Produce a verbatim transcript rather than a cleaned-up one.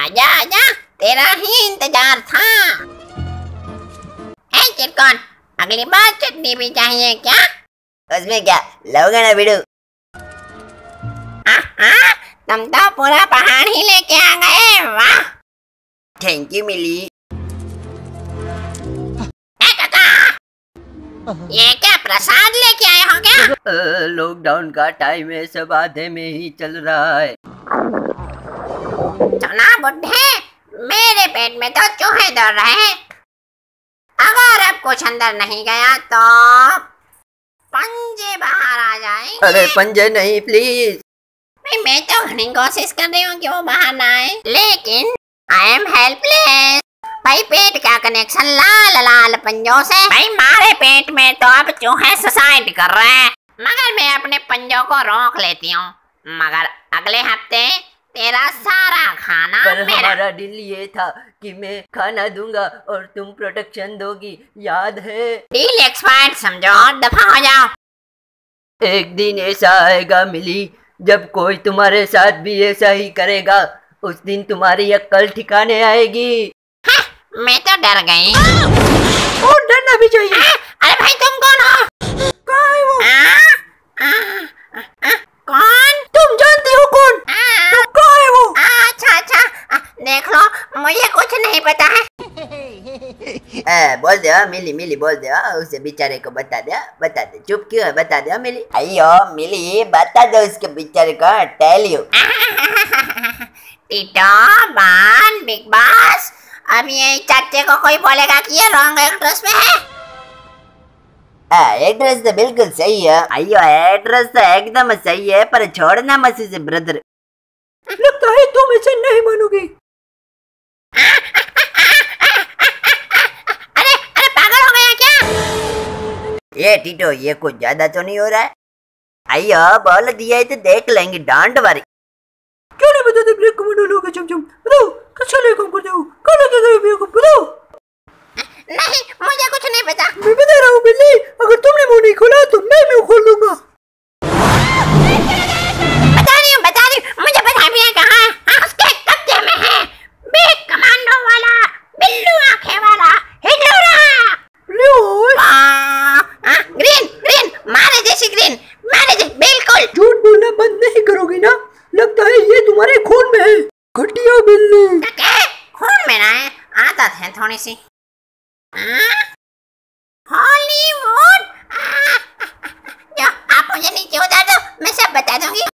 आजा आजा, तेरा ही इंतजार था। ए चिरकौन, अगली बार चटनी भी चाहिए क्या? उसमें क्या, लोगे ना बिडू। तुम तो पूरा पहाड़ ही लेके आ गए, वाह। थैंक यू मिली। ए काका, ये क्या प्रसाद लेके आए हो क्या? लॉकडाउन का टाइम है, सब आधे में ही चल रहा है। सुना बुड्ढे, मेरे पेट में तो चूहे दौड़ रहे हैं। अगर अब कुछ अंदर नहीं गया तो पंजे बाहर आ जाएंगे। अरे पंजे नहीं प्लीज। भाई मैं तो घनी कोशिश कर रही हूँ कि वो बाहर ना आए, लेकिन आई एम हेल्पलेस। भाई पेट का कनेक्शन लाल लाल पंजों से। भाई मारे पेट में तो अब चूहे सुसाइड कर रहे हैं, मगर मैं अपने पंजों को रोक लेती हूँ। मगर अगले हफ्ते तेरा सारा खाना पर मेरा। हमारा डील ये था कि मैं खाना दूंगा और तुम प्रोटेक्शन दोगी, याद है? डील एक्सपायर्ड समझो और दफा हो जाओ। एक दिन ऐसा आएगा मिली, जब कोई तुम्हारे साथ भी ऐसा ही करेगा। उस दिन तुम्हारी अक्ल ठिकाने आएगी। हाँ, मैं तो डर गई। और डरना भी चाहिए। आ, अरे भाई तुम कौन हो? कहाँ है वो? आ, आ, आ, कौन? तुम जानती हो कौन? तो कहाँ है वो? आ, अच्छा अच्छा, आ, देख लो, मुझे कुछ नहीं पता है। ए, बोल दे मिली, मिली बोल दे, उसे बेचारे को बता दे, बता दे। चुप क्यों है, बता दे मिली। अयो मिली, बता दो उसके बेचारे को, टेल यू। टीटो, बान, बिग बॉस, अब ये चाचे को कोई बोलेगा कि ये रॉन्ग एड्रेस में है। आ, एड्रेस तो बिल्कुल सही है। अयो एड्रेस तो एकदम सही है, पर छोड़ना मत इसे ब्रदर। लगता है तुम इसे नहीं मानोगी। अरे अरे पागल हो गया क्या? ये टीटो, ये कुछ ज्यादा तो नहीं हो रहा है? अयो बोल दिया है तो देख लेंगे, डोंट वरी। क्यों नहीं बताते ब्रेक कमांडो लोग? चमचम बताओ, कैसे ले काम करते हो? कल के गए भी को बताओ। नहीं, मुझे कुछ नहीं पता। मैं बता रहा हूँ बिल्ली, अगर तुमने मुंह नहीं खोला तो मैं मुंह खोल दूंगा। बता रही हूँ, बता रही हूँ, मुझे पता भी है कहाँ है। हाँ, उसके कब्जे में है। बिग कमांडो वाला, बिल्लू आंखें वाला, हिडोरा। ग्रीन ग्रीन, मारे जैसी ग्रीन, मारे जैसी, बिल्कुल। झूठ बोलना बंद नहीं करोगी ना? लगता है ये तुम्हारे खून में है, घटिया बिल्ली। खून में ना है, आदत है थोड़ी सी। हॉलीवुड, जो आप मुझे नीचे उतार दो, मैं सब बता दूंगी।